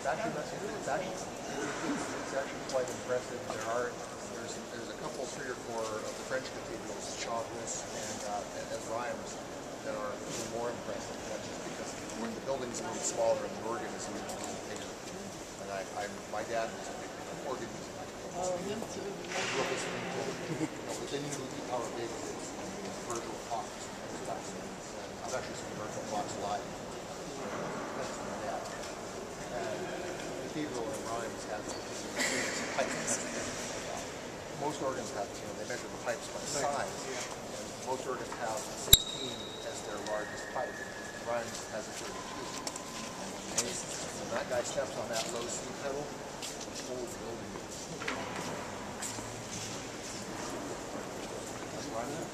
It's actually quite impressive. There's a couple, 3 or 4 of the French cathedrals, Chauvis and as rhymes, that are even more impressive. That's just because when the building's a little smaller and the organ is a little bigger. And my dad was a big organ music. Oh, him too. Grew up listening to but then you knew how big it is. Virgil Fox. I've actually seen Virgil Fox live. That's my dad. And cathedral in Rheims has pipes. Most organs have, they measure the pipes by size. And most organs have 16 as their largest pipe. Rheims has a 32. And when that guy steps on that low C pedal, the whole building. That's Rheims.